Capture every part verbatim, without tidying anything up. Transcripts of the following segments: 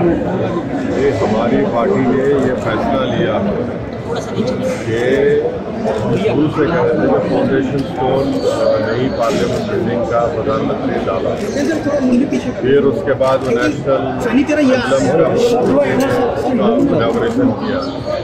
ये हमारी पार्टी ने ये फैसला लिया कि शुरू से कह रहे थे कि फाउंडेशन स्टोन नई पार्लियामेंट बिल्डिंग का प्रधानमंत्री डाला, फिर उसके बाद वो नेशनल एम्बलम का इनॉग्रेशन किया।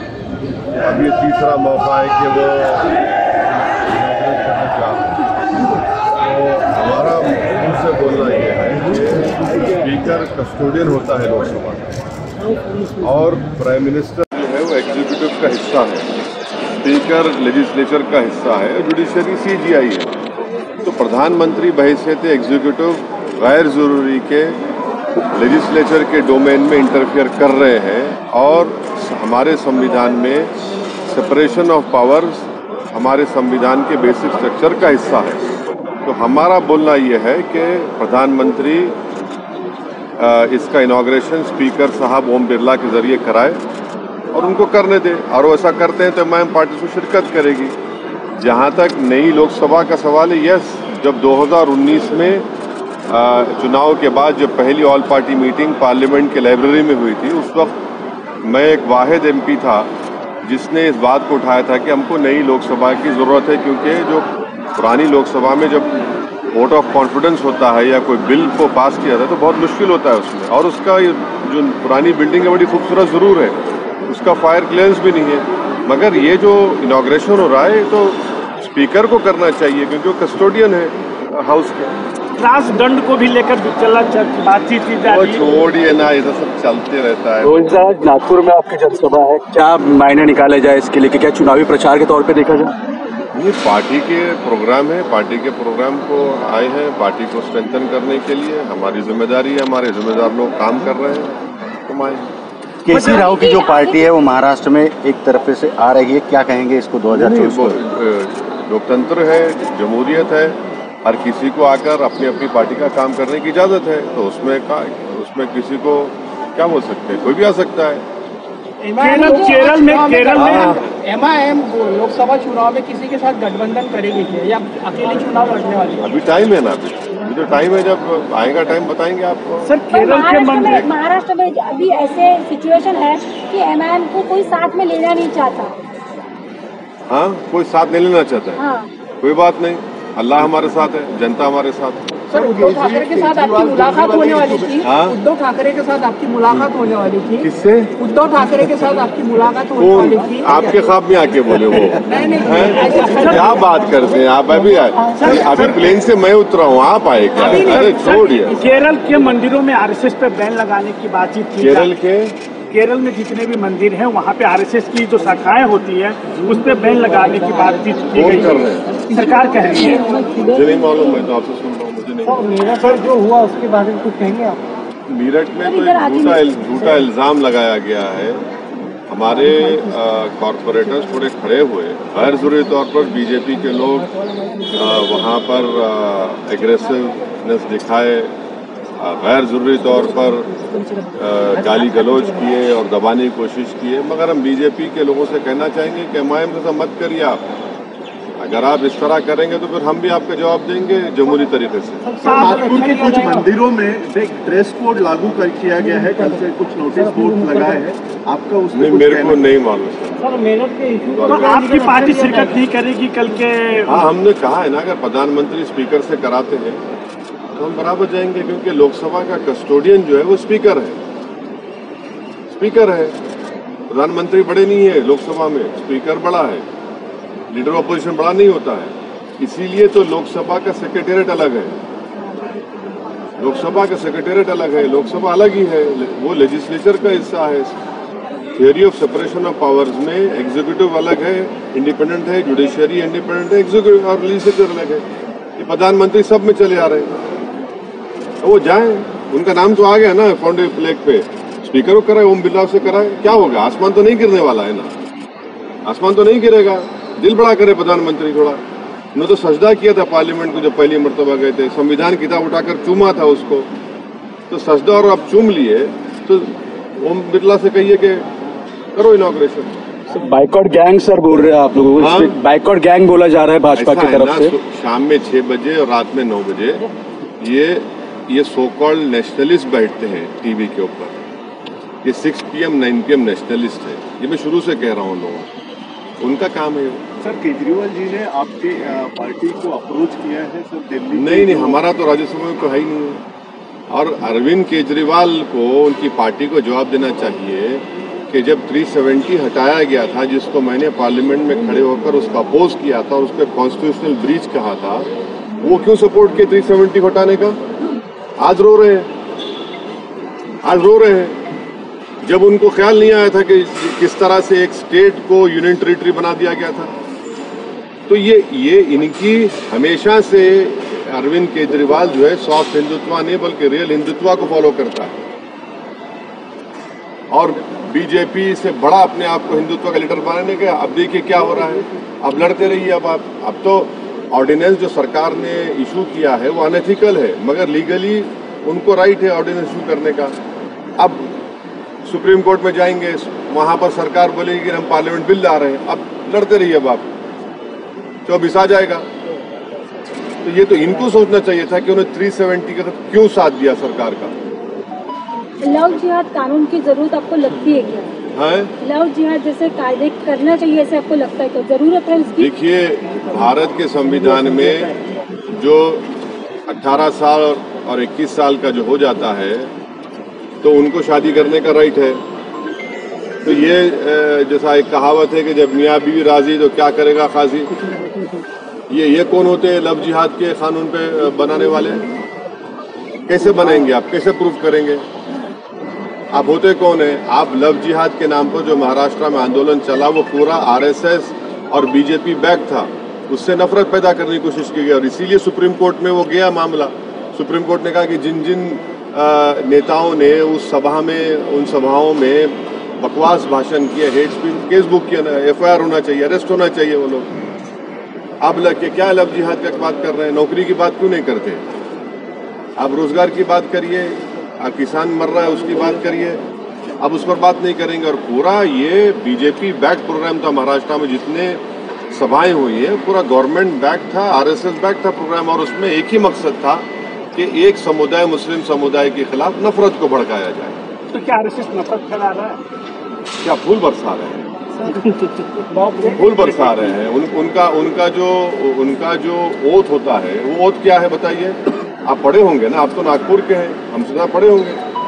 अब ये तीसरा मौका है कि वो इनॉग्रेट करना चाहते हैं। तो हमारा मुंह से बोलना ये है कि स्पीकर कस्टोडियन होता है लोकसभा का, और प्राइम मिनिस्टर जो है वो एग्जीक्यूटिव का हिस्सा है, स्पीकर लेजिस्लेचर का हिस्सा है, जुडिशरी सीजीआई है। तो प्रधानमंत्री बहैसियत एग्जीक्यूटिव गैर जरूरी के लेजिस्लेचर के डोमेन में इंटरफियर कर रहे हैं, और हमारे संविधान में सेपरेशन ऑफ पावर्स हमारे संविधान के बेसिक स्ट्रक्चर का हिस्सा है। तो हमारा बोलना यह है कि प्रधानमंत्री इसका इनॉग्रेशन स्पीकर साहब ओम बिरला के जरिए कराए और उनको करने दें, और वो ऐसा करते हैं तो एम पार्टी से शिरकत करेगी। जहां तक नई लोकसभा का सवाल है, यस, जब दो हज़ार उन्नीस में चुनाव के बाद जब पहली ऑल पार्टी मीटिंग पार्लियामेंट के लाइब्रेरी में हुई थी, उस वक्त मैं एक वाहिद एमपी था जिसने इस बात को उठाया था कि हमको नई लोकसभा की ज़रूरत है, क्योंकि जो पुरानी लोकसभा में जब वोट ऑफ कॉन्फिडेंस होता है या कोई बिल को पास किया जाता है तो बहुत मुश्किल होता है उसमें, और उसका जो पुरानी बिल्डिंग है बड़ी खूबसूरत ज़रूर है, उसका फायर क्लियरेंस भी नहीं है, मगर ये जो इनॉग्रेशन हो रहा है तो स्पीकर को करना चाहिए क्योंकि वो कस्टोडियन है हाउस के। राजदंड को भी लेकर चला बातचीत की जा रही है। छोड़िए ना, ये सब चलते रहता है। रोज नागपुर में आपकी जनसभा है, क्या मायने निकाले जाए इसके लिए, क्या चुनावी प्रचार के तौर पे देखा जाए? ये पार्टी के प्रोग्राम है, पार्टी के प्रोग्राम को आए हैं, पार्टी को स्ट्रेंथन करने के लिए हमारी जिम्मेदारी है, हमारे जिम्मेदार लोग काम कर रहे हैं, तुम आए। केसी राव की जो पार्टी है वो महाराष्ट्र में एक तरफ से आ रही है, क्या कहेंगे इसको दो हजार चौबीस में? लोकतंत्र है, जमहूरियत है, हर किसी को आकर अपनी अपनी पार्टी का काम करने की इजाज़त है, तो उसमें का उसमें किसी को क्या बोल सकते हैं, कोई भी आ सकता है। केरल केरल में केरल में एमआईएम लोकसभा चुनाव में किसी के साथ गठबंधन करेगी क्या, या अकेले चुनाव लड़ने वाली है? अभी टाइम है ना, अभी अभी तो टाइम है, जब आएगा टाइम बताएंगे आपको। सर केरल के मंत्री महाराष्ट्र में अभी ऐसे सिचुएशन है कि एमआईएम को कोई साथ में लेना नहीं चाहता। हाँ, कोई साथ नहीं लेना चाहता है। हाँ। कोई बात नहीं, अल्लाह हमारे साथ है, जनता हमारे साथ है। सर उद्धव ठाकरे के साथ आपकी मुलाकात होने वाली थी। हाँ? उद्धव ठाकरे के साथ आपकी मुलाकात होने वाली थी। किससे? उद्धव ठाकरे के साथ आपकी मुलाकात होने वाली थी। आपके ख्वाब में आके बोले वो? नहीं नहीं, क्या बात करते हैं आप? अभी अभी प्लेन से मैं उतरा हूँ, आप आए क्या? अरे छोड़िए। केरल के मंदिरों में आरएसएस पे बैन लगाने की बातचीत थी। केरल के केरल में जितने भी मंदिर हैं वहाँ पे आरएसएस की जो शाखाएं होती है उस पर बैन लगाने की बातचीत की गई है, सरकार कह रही है। मुझे नहीं मालूम, मैं तो आपसे सुन रहा हूँ, मुझे नहीं। मेरठ पर जो हुआ उसके बारे में कुछ कहेंगे आप? मेरठ में तो झूठा झूठा इल्जाम लगाया गया है, हमारे कॉरपोरेटर्स पूरे खड़े हुए, गैर जरूरी तौर पर बीजेपी के लोग वहाँ पर एग्रेसिवनेस दिखाए, गैर जरूरी तौर पर गाली गलौज किए और दबाने की कोशिश की है, मगर हम बीजेपी के लोगों से कहना चाहेंगे कि एमआईएम से मत करिए आप। अगर आप इस तरह करेंगे तो फिर हम भी आपका जवाब देंगे जमहूरी तरीके से। नागपुर के कुछ मंदिरों में एक ड्रेस कोड लागू कर किया गया है, कल से कुछ नोटिस बोर्ड लगाए हैं, आपका उसमें नहीं, मेरे को नहीं मालूम सर। मेरठ के इशू तो आपकी पार्टी शिरकत नहीं करेगी कल के? हाँ, हमने कहा है ना, अगर प्रधानमंत्री स्पीकर से कराते हैं तो हम बराबर जाएंगे, क्योंकि लोकसभा का कस्टोडियन जो है वो स्पीकर है, स्पीकर है। प्रधानमंत्री बड़े नहीं है लोकसभा में, स्पीकर बड़ा है, लीडर ऑपोजिशन बड़ा नहीं होता है, इसीलिए तो लोकसभा का सेक्रेटेरिएट अलग है, लोकसभा का सेक्रेटेरिएट अलग है, लोकसभा अलग ही है, वो लेजिस्लेचर का हिस्सा है। Theory of separation of powers में एग्जीक्यूटिव अलग है, इंडिपेंडेंट है, जुडिशरी इंडिपेंडेंट है, एग्जीक्यूटिव और लेजिस्लेचर अलग है। ये प्रधानमंत्री सब में चले आ रहे हैं, तो वो जाएं, उनका नाम तो आ गया ना फाउंडेशन प्लेग पे, स्पीकर को कराए, ओम बिरला से कराए, क्या होगा? आसमान तो नहीं गिरने वाला है ना, आसमान तो नहीं गिरेगा। दिल बड़ा करे प्रधानमंत्री थोड़ा। उन्होंने तो सजदा किया था पार्लियामेंट को जब पहली मरतबा गए थे, संविधान किताब उठाकर चूमा था उसको, तो सजदा और अब चूम लिए, तो ओम बिरला से कहिए कि करो इनॉग्रेशन। बाइकआउट गैंग सर बोल रहे हैं आप लोगों को, बाइकआउट गैंग बोला जा रहा है भाजपा की तरफ से। शाम में छह बजे और रात में नौ बजे ये ये सो कॉल्ड नेशनलिस्ट बैठते हैं टीवी के ऊपर, ये six P M nine P M nationalist है, ये मैं शुरू से कह रहा हूँ लोगों को, उनका काम है। सर केजरीवाल जी ने आपके पार्टी को अप्रोच किया है सर दिल्ली? नहीं नहीं, हमारा तो राज्यसभा में कोई है ही नहीं है। और अरविंद केजरीवाल को उनकी पार्टी को जवाब देना चाहिए कि जब तीन सौ सत्तर हटाया गया था, जिसको मैंने पार्लियामेंट में खड़े होकर उसका अपोज किया था और उसका कॉन्स्टिट्यूशनल ब्रीच कहा था, वो क्यों सपोर्ट किए तीन सौ सत्तर हटाने का? आज रो रहे हैं, आज रो रहे हैं जब उनको ख्याल नहीं आया था कि किस तरह से एक स्टेट को यूनियन टेरिटरी बना दिया गया था। तो ये ये इनकी हमेशा से अरविंद केजरीवाल जो है सॉफ्ट हिंदुत्व नहीं बल्कि रियल हिंदुत्व को फॉलो करता है और बीजेपी से बड़ा अपने आप को हिंदुत्व का लीडर बनाने का। अब देखिए क्या हो रहा है, अब लड़ते रहिए। अब आप अब तो ऑर्डिनेंस जो सरकार ने इशू किया है वो अनएथिकल है, मगर लीगली उनको राइट है ऑर्डिनेंस इशू करने का। अब सुप्रीम कोर्ट में जाएंगे, वहां पर सरकार बोलेगी कि हम पार्लियामेंट बिल ला रहे हैं। अब लड़ते रहिए, अब आप चौबीस आ जाएगा। तो ये तो इनको सोचना चाहिए था कि उन्हें तीन सौ सत्तर का क्यों साथ दिया सरकार का। लव जिहाद कानून की जरूरत आपको लगती है क्या? है लव जिहाद जैसे कायदे करना चाहिए ऐसे आपको लगता है तो जरूरत है इसकी? देखिए, भारत के संविधान में जो अठारह साल और इक्कीस साल का जो हो जाता है तो उनको शादी करने का राइट है। तो ये जैसा एक कहावत है कि जब मियाँ बीवी राजी तो क्या करेगा खाजी। ये ये कौन होते हैं लव जिहाद के कानून पे बनाने वाले? कैसे बनाएंगे आप, कैसे प्रूफ करेंगे? आप होते कौन है? आप लव जिहाद के नाम पर जो महाराष्ट्र में आंदोलन चला वो पूरा आरएसएस और बीजेपी बैक था, उससे नफरत पैदा करने की कोशिश की गई और इसीलिए सुप्रीम कोर्ट में वो गया मामला। सुप्रीम कोर्ट ने कहा कि जिन जिन आ, नेताओं ने उस सभा में उन सभाओं में बकवास भाषण किए, हेट स्पीच, केस बुक किया, ना एफ आई आर होना चाहिए, अरेस्ट होना चाहिए वो लोग। अब लग के क्या लव जिहाद का बात कर रहे हैं? नौकरी की बात क्यों नहीं करते? आप रोजगार की बात करिए, आप किसान मर रहा है उसकी बात करिए, अब उस पर बात नहीं करेंगे। और पूरा ये बीजेपी बैक प्रोग्राम था महाराष्ट्र में, जितने सभाएं हुई है पूरा गवर्नमेंट बैक था, आरएसएस बैक था प्रोग्राम, और उसमें एक ही मकसद था कि एक समुदाय मुस्लिम समुदाय के खिलाफ नफरत को भड़काया जाए। तो क्या आरएसएस नफरत फैला रहा है? क्या फूल बरसा रहे हैं? फूल बरसा रहे हैं। उन, उनका उनका जो उनका जो ओथ होता है वो ओथ क्या है बताइए? आप पढ़े होंगे ना, आप तो नागपुर के हैं, हमसे ना पढ़े होंगे।